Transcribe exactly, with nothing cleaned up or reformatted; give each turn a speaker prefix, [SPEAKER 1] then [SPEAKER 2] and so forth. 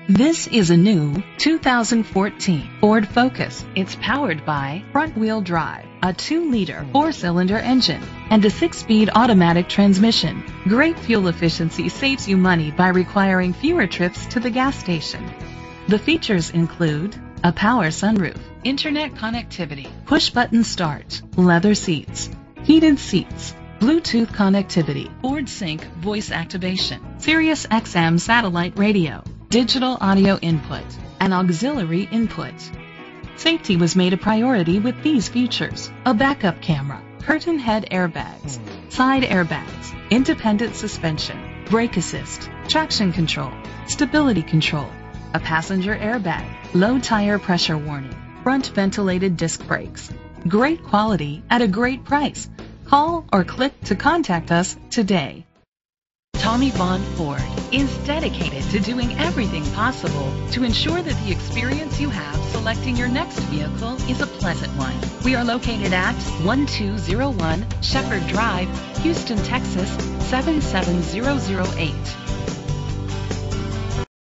[SPEAKER 1] This is a new two thousand fourteen Ford Focus. It's powered by front-wheel drive, a two liter four-cylinder engine, and a six-speed automatic transmission. Great fuel efficiency saves you money by requiring fewer trips to the gas station. The features include a power sunroof, internet connectivity, push-button start, leather seats, heated seats, Bluetooth connectivity, Ford Sync voice activation, Sirius X M satellite radio, digital audio input, and auxiliary input. Safety was made a priority with these features: a backup camera, curtain head airbags, side airbags, independent suspension, brake assist, traction control, stability control, a passenger airbag, low tire pressure warning, front ventilated disc brakes. Great quality at a great price. Call or click to contact us today. Tommy Bond Ford is dedicated to doing everything possible to ensure that the experience you have selecting your next vehicle is a pleasant one. We are located at one two zero one Shepherd Drive, Houston, Texas seven seven zero zero eight.